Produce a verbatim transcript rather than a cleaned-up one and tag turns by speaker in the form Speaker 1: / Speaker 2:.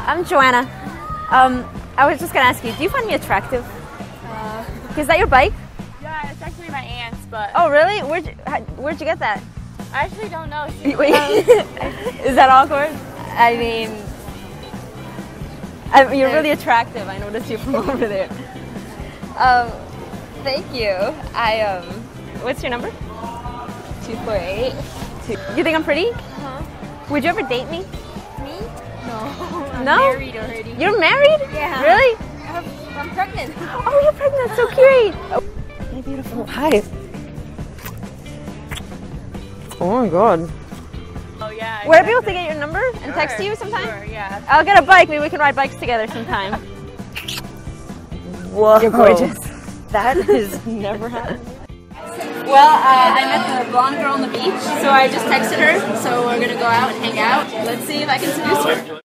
Speaker 1: I'm Joanna. Um, I was just gonna ask you, do you find me attractive?
Speaker 2: Uh,
Speaker 1: Is that your bike?
Speaker 2: yeah, it's actually my aunt's, but...
Speaker 1: Oh, really? Where'd you, how, where'd you get that?
Speaker 2: I actually don't know. She,
Speaker 1: Wait, is that awkward? I mean, I, you're really attractive. I noticed you from over there. Um, thank you. I, um, what's your number? two four eight. You think I'm pretty?
Speaker 2: Huh?
Speaker 1: Would you ever date me?
Speaker 2: Me? No. I'm
Speaker 1: No?
Speaker 2: married already.
Speaker 1: You're married?
Speaker 2: Yeah.
Speaker 1: Really?
Speaker 2: I'm, I'm pregnant.
Speaker 1: Oh, you're pregnant. So cute. Oh, hey, beautiful. Hi. Oh my God.
Speaker 2: Oh yeah.
Speaker 1: Would I be able to get your number and
Speaker 2: Sure,
Speaker 1: text you sometime?
Speaker 2: Sure, yeah.
Speaker 1: I'll get a bike. Maybe we can ride bikes together sometime.
Speaker 3: Whoa.
Speaker 1: You're gorgeous.
Speaker 3: That has never happened.
Speaker 1: Well, uh, I met the blonde girl on the beach, so I just texted her. So we're gonna go out and hang out. Let's see if I can seduce her.